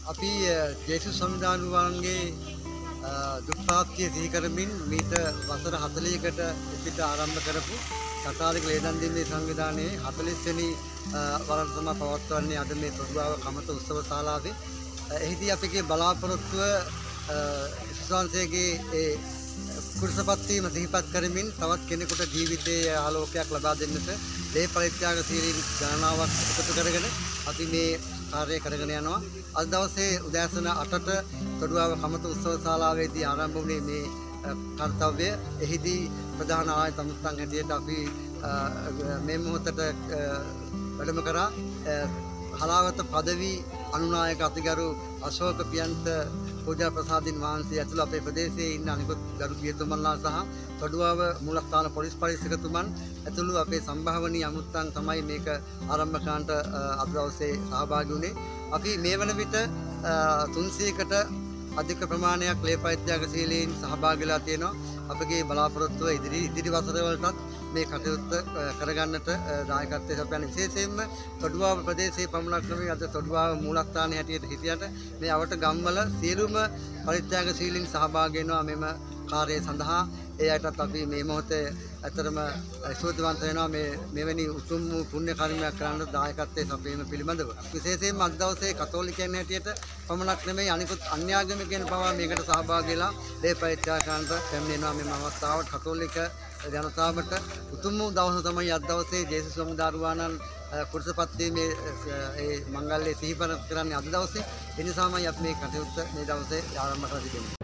අපි ජේසුස් සංවිධානුවන්ගේ දුක්ඛාත්‍ය සිහි කරමින් මීට වසර 40කට පිට ආරම්භ කරපු කතාලික ලේදන් දින්නේ සංවිධානයේ 40 වෙනි වරට තමයි පවත්වන්නේ අද මේ තොටුවාව කමත උත්සව ශාලාවේ. එහිදී අපගේ බලාපොරොත්තුව ඉස්ලාම්සේගේ ඒ කුරුසපත් වීම සිහිපත් කරමින් තවත් කෙනෙකුට ජීවිතයේ ආලෝකයක් ලබා දෙන්නට දේ පරිත්‍යාගශීලී ගණනාවක් එකතු කරගෙන අපි මේ කාර්යය කරගෙන යනවා. අද දවසේ උදෑසන 8ට තොටුවාව කමත උත්සව ශාලාවේදී ආරම්භ වුණේ මේ කර්තව්‍ය. එහිදී ප්‍රධාන ආයතන සම්ස්ථාන් හැටියට අපි මේ මොහොතට වැඩම කරා හලාවත පදවි අනුනායක අතිගරු අශෝක පියන්ත පූජා ප්‍රසාදින් වහන්සේ ඇතුළු අපේ ප්‍රදේශයේ ඉන්න අනිකුත් ගරු පියතුමන්ලා සහ තොඩුවාව මූලස්ථාන පොලිස් පරීක්ෂකතුමන් ඇතුළු අපේ සම්භාවනීය අමුත්තන් තමයි මේක ආරම්භ කරන්නට අද දවසේ සහභාගී වුණේ. අපි මේ වන විට 300කට අධික ප්‍රමාණයක් ලේ පරිත්‍යාගශීලීන් සහභාගී වෙලා තියෙනවා. අපගේ බලාපොරොත්තුව ඉදිරි වසරවලටත් මේ කටයුත්ත කරගන්නට දායකත්වයේ සපයන විශේෂයෙන්ම තොඩුවාව ප්‍රදේශයේ පමණක් නෙවෙයි අද තොඩුවාව මූලස්ථානයේ හැටියට හිටියට මේ අවට ගම්වල සියලුම පරිත්‍යාගශීලීන් සහභාගී වෙනවා මෙම කාර්යය සඳහා. ඒ අයටත් අපි මේ මොහොතේ ඇතරම ස්තුතිවන්ත වෙනවා මෙවැනි උතුම් පුණ්‍ය කර්මයක් කරන්න දායකත්වයේ සපයීම පිළිබඳව. විශේෂයෙන්ම අද දවසේ කතෝලිකයන් හැටියට පමණක් නෙවෙයි අනිකුත් අන්‍යාගමිකයන් පවා මේකට සහභාගී වෙලා දේ පරිත්‍යාග කරන්නට පැමිණෙනවා. මේ අවස්ථාවට කතෝලික ජනතාවට උතුම් වූ දවස තමයි අද දවසේ ජේසුස් වහන්සේ කුරුසපත් වීමේ ඒ මංගල්‍යය සිහිපත් කරන්නේ අද දවසේ. ඒ නිසාමයි අපි මේ කටයුත්ත මේ දවසේ ආරම්භ කර තිබෙන්නේ.